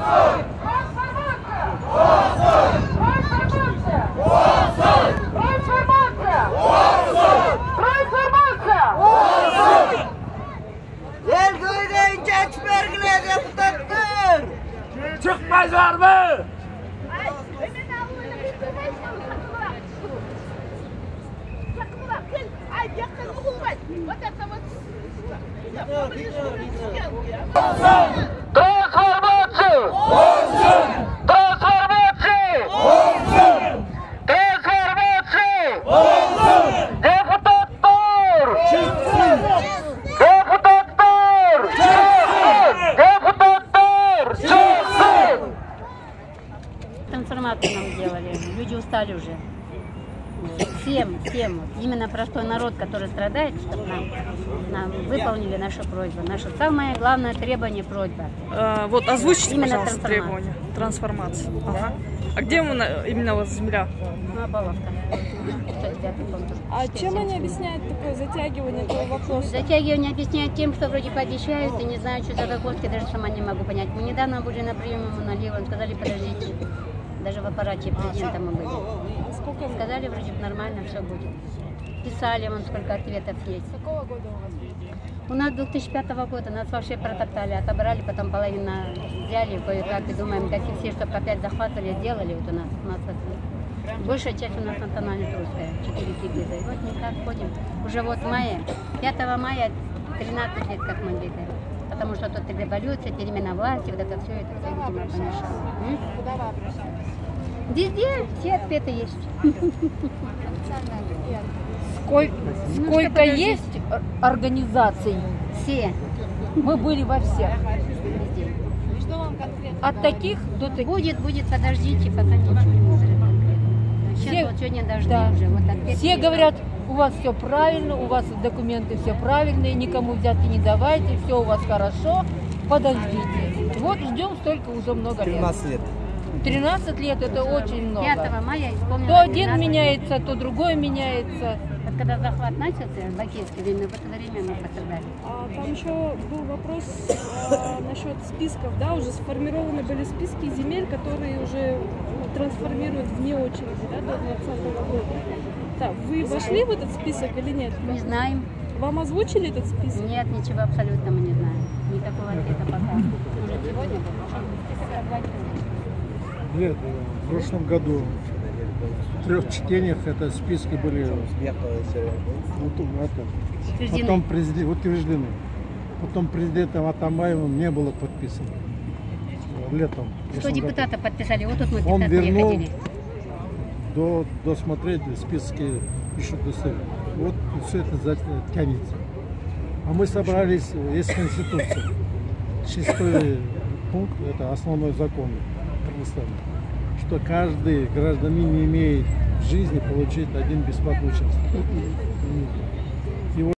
Çıkmazlar mı? Transformacja! Transformacja! Transformacja! Deputator! Deputator! Депутатор! Трансформацию нам делали, люди устали уже. Всем, вот, именно простой народ, который страдает, чтобы нам выполнили нашу просьбу. Наше самое главное требование, просьба. Вот озвучите, именно пожалуйста, требования. Трансформация. Ага. А где именно у вас земля? Баловка. А чем они объясняют такое затягивание этого вопроса? Затягивание объясняют тем, что вроде пообещают и не знаю, что за загвоздки, даже сама не могу понять. Мы недавно были на приеме налево, сказали, подождите. Даже в аппарате президента мы были. Сказали, вроде нормально, все будет. Писали, вон сколько ответов есть. С какого года у вас? У нас 2005 года, нас вообще протоптали, отобрали, потом половину взяли, кое-как, и думаем, как и все, чтобы опять захватывали, сделали вот у нас большая часть у нас национальность русская, 4 киргиза. И вот никак ходим. Уже вот в мае, 5 мая 13 лет как мы где-то. Потому что тут революция, перемена власти, вот это все видимо, помешало. Куда вы обращались? Везде все ответы есть. Сколько есть организаций? Все. Мы были во всех. Везде. И что вам конкретно? От таких до таких. Будет, подождите, пока ничего не говорят конкретно. Сейчас Все, вот сегодня должны да. уже. Вот ответ Все говорят, у вас все правильно, у вас документы все правильные, никому взятки не давайте, все у вас хорошо, подождите. Вот ждем столько уже много лет. 13 лет. 13 лет это очень много. 5 мая исполнилось. То один меняется, то другой меняется. Вот когда захват начался, в бакинское время, в это время мы пострадали. А там еще был вопрос насчет списков, да, уже сформированы были списки земель, которые уже трансформируют вне очереди, да, до 2020 года. Да, вы вошли в этот список или нет? Не знаем. Вам озвучили этот список? Нет, ничего абсолютно мы не знаем. Никакого ответа пока. Может, сегодня список. Нет, в прошлом году в 3 чтениях это списки были потом утверждены. Потом президентом Атамбаевым не было подписано. Летом. 100 депутатов подписали, вот тут мы Он писать вернул приходили. досмотреть списки еще до сих. Вот все это тянется. А мы собрались, есть Конституция. 6-й пункт, это основной закон Кыргызстана, что каждый гражданин имеет в жизни получить один бесплатный час.